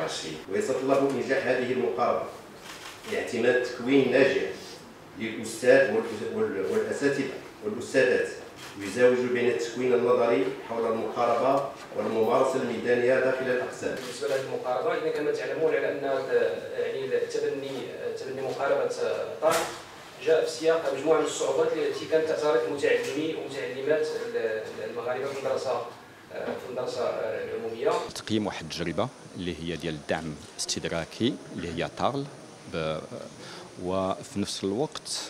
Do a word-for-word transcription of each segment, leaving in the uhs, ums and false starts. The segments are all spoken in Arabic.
وعشرين. ويتطلب نجاح هذه المقاربة اعتماد تكوين ناجح للأستاذ والأساتذة والأستاذات يزاوج بين التكوين النظري حول المقاربة والممارسة الميدانية داخل الأقسام. بالنسبة لهذه المقاربة، إذا كما تعلمون على أن يعني تبني تبني مقاربة طرح جاء في سياق مجموعة من الصعوبات التي كانت تعترض متعلمي ومتعلمات المغاربة في المدرسة في المدرسة العمومية. تقييم واحد التجربة اللي هي ديال الدعم الاستدراكي اللي هي طارل، وفي نفس الوقت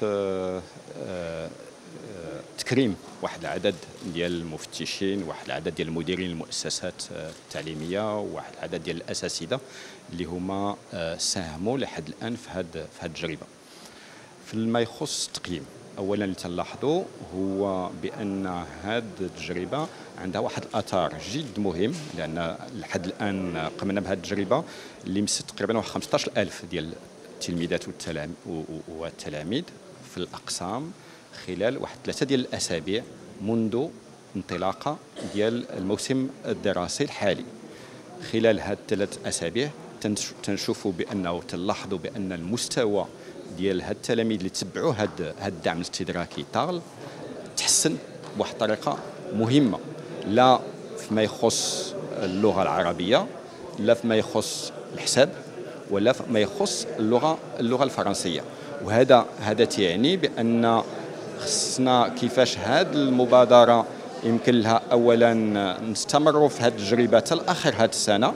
تكريم واحد العدد ديال المفتشين، واحد العدد ديال المديرين المؤسسات التعليميه، وواحد العدد ديال الاساتذه اللي هما ساهموا لحد الان في هذه في هذه التجربه. فيما يخص التقييم، اولا اللي تلاحظوا هو بان هذه التجربه عندها واحد الاثار جد مهم، لان لحد الان قمنا بهذه التجربه اللي مست تقريبا واحد خمسطاش ألف ديال التلميذات والتلاميذ في الاقسام خلال واحد ثلاثه ديال الاسابيع منذ انطلاقه ديال الموسم الدراسي الحالي. خلال هاد الثلاث اسابيع تنشوفوا بانه تلاحظوا بان المستوى ديال هاد التلاميذ اللي تبعوا هاد هاد الدعم الاستدراكي طارل تحسن بواحد الطريقه مهمه، لا فيما يخص اللغه العربيه، لا فيما يخص الحساب، ولا فيما يخص اللغه اللغه الفرنسيه. وهذا هذا تعني بان خصنا كيفاش هذه المبادره يمكن لها اولا نستمروا في هذه التجربه حتى لاخر هذه السنه،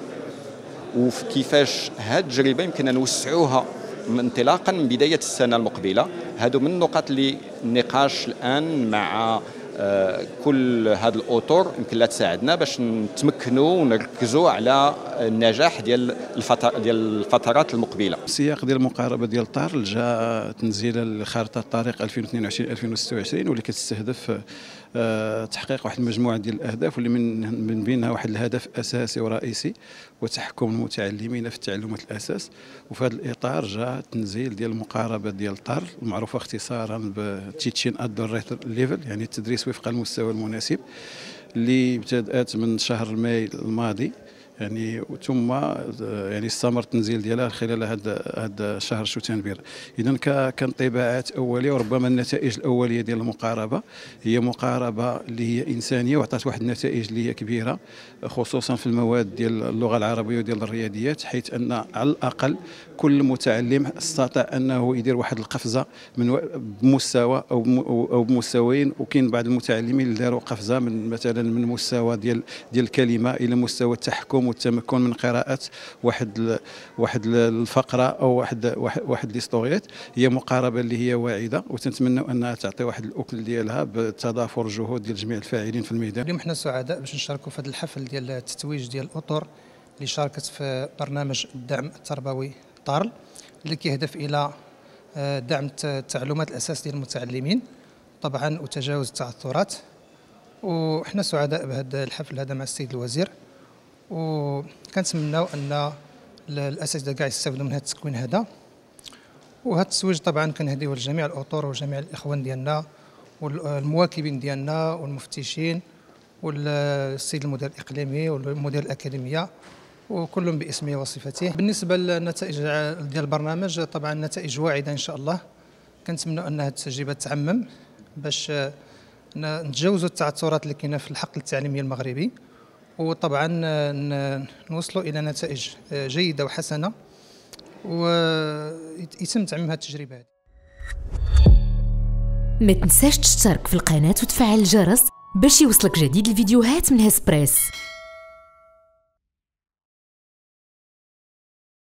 وكيفاش هذه التجربه يمكن نوسعوها من انطلاقا من بدايه السنه المقبله. هذو من النقاط اللي النقاش الان مع كل هذا الاطر يمكن لا تساعدنا باش نتمكنوا ونركزوا على النجاح ديال الفترات ديال الفترات المقبله. السياق ديال المقاربه ديال طارل جاء تنزيل خارطه الطريق ألفين واثنين وعشرين ألفين وستة وعشرين، واللي كتستهدف تحقيق واحد المجموعه ديال الاهداف، واللي من من بينها واحد الهدف اساسي ورئيسي وتحكم المتعلمين في تعلمات الاساس. وفي هذا الاطار جاء تنزيل ديال المقاربه ديال طارل المعروفه اختصارا بتيتشين ات ذا رايت ليفل، يعني التدريس وفق المستوى المناسب، اللي ابتدات من شهر ماي الماضي يعني، ثم يعني استمر التنزيل ديالها خلال هذا هذا شهر شتنبر. اذا كانطباعات اوليه، وربما النتائج الاوليه ديال المقاربه هي مقاربه اللي هي انسانيه وعطات واحد النتائج اللي هي كبيره، خصوصا في المواد ديال اللغه العربيه وديال الرياضيات، حيث ان على الاقل كل متعلم استطاع انه يدير واحد القفزه من بمستوى او او بمستويين. وكاين بعض المتعلمين اللي داروا قفزه من مثلا من مستوى ديال ديال الكلمه الى مستوى التحكم والتمكن من قراءه واحد واحد الفقره او واحد واحد ليستوريات. هي مقاربه اللي هي واعده، وتنتمنوا انها تعطي واحد الاكل ديالها بتضافر الجهود ديال جميع الفاعلين في الميدان. اليوم حنا سعداء باش نشاركوا في هذا الحفل ديال التتويج ديال الاطر اللي شاركت في برنامج الدعم التربوي طارل، اللي كيهدف الى دعم تعلمات الاساس ديال المتعلمين طبعا وتجاوز التعثرات. وحنا سعداء بهذا الحفل هذا مع السيد الوزير، وكنتمناو ان الاساتذه كاع يستافدوا من هذا التكوين هذا. وهذا التسويج طبعا كنهديوه لجميع الاطر وجميع الاخوان ديالنا والمواكبين ديالنا والمفتشين والسيد المدير الاقليمي والمدير الاكاديميه، وكل باسمه وصفته. بالنسبه للنتائج ديال البرنامج، طبعا نتائج واعده ان شاء الله. كنتمنوا ان هذه التجربه تعمم باش نتجاوزوا التعثرات اللي كاينه في الحقل التعليمي المغربي، وطبعا نوصلوا الى نتائج جيده وحسنه ويتم تعميم هذه التجربه هذه. ما تنساش تشترك في القناه وتفعل الجرس باش يوصلك جديد الفيديوهات من هسبريس.